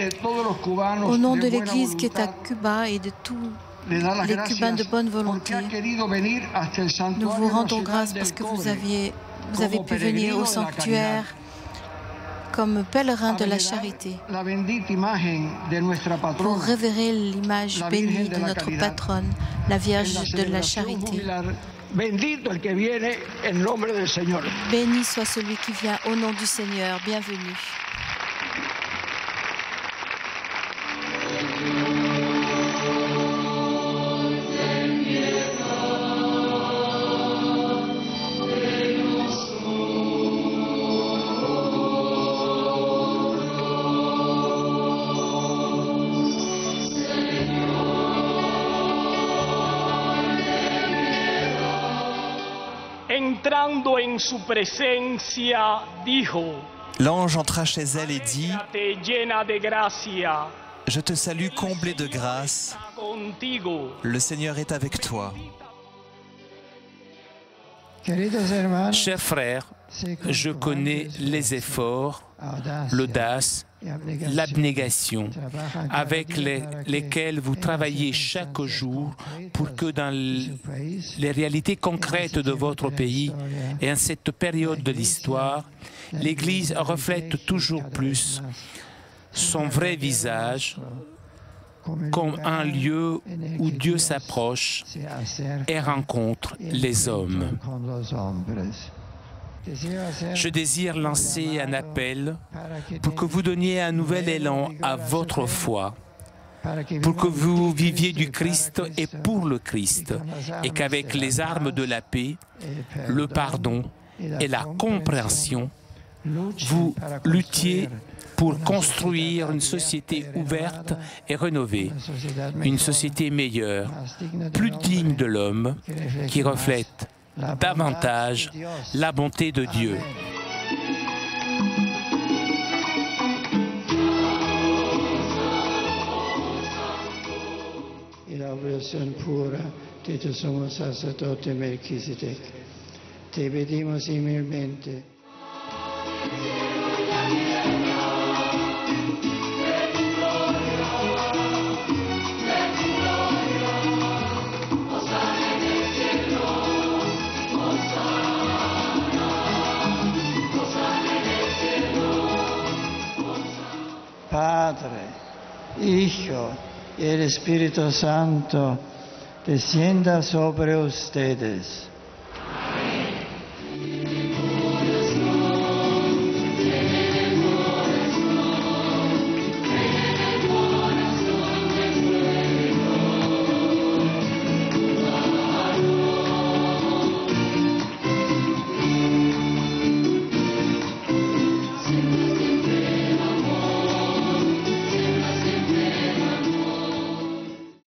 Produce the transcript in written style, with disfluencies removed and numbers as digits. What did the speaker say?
Au nom de l'Église qui est à Cuba et de tous les Cubains de bonne volonté, nous vous rendons grâce parce que vous avez pu venir au sanctuaire comme pèlerin de la charité pour révérer l'image bénie de notre patronne, la Vierge de la Charité. Béni soit celui qui vient au nom du Seigneur. Bienvenue. Entrando en su presencia, dijo: L'ange entra chez elle et dit: llena de gracia, Je te salue comblée de grâce, le Seigneur est avec toi. Chers frères, je connais les efforts, l'audace, l'abnégation avec lesquels vous travaillez chaque jour pour que dans les réalités concrètes de votre pays et en cette période de l'histoire, l'Église reflète toujours plus son vrai visage comme un lieu où Dieu s'approche et rencontre les hommes. Je désire lancer un appel pour que vous donniez un nouvel élan à votre foi, pour que vous viviez du Christ et pour le Christ, et qu'avec les armes de la paix, le pardon et la compréhension, vous luttiez pour construire une société ouverte et rénovée, une société meilleure, plus digne de l'homme, qui reflète davantage la bonté de Dieu. Oración pura de tu sumo sacerdote Melquisedec. Te pedimos humildemente. Padre, Hijo y el Espíritu Santo, descienda sobre ustedes.